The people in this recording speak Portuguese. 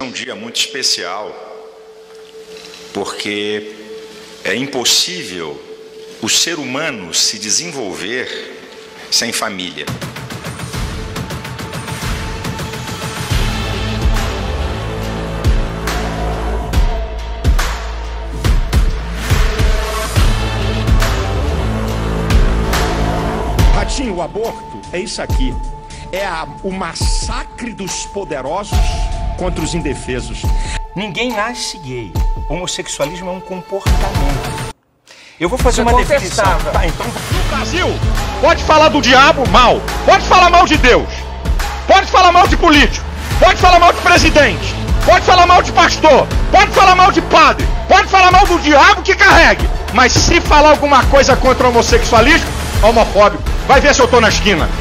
um dia muito especial, porque é impossível o ser humano se desenvolver sem família. Ratinho, o aborto é isso aqui. É o massacre dos poderosos contra os indefesos. Ninguém nasce gay. Homossexualismo é um comportamento. Eu vou fazer uma definição. Tá, então... No Brasil, pode falar do diabo mal, pode falar mal de Deus, pode falar mal de político, pode falar mal de presidente, pode falar mal de pastor, pode falar mal de padre, pode falar mal do diabo que carregue. Mas se falar alguma coisa contra o homossexualismo, homofóbico, vai ver se eu tô na esquina.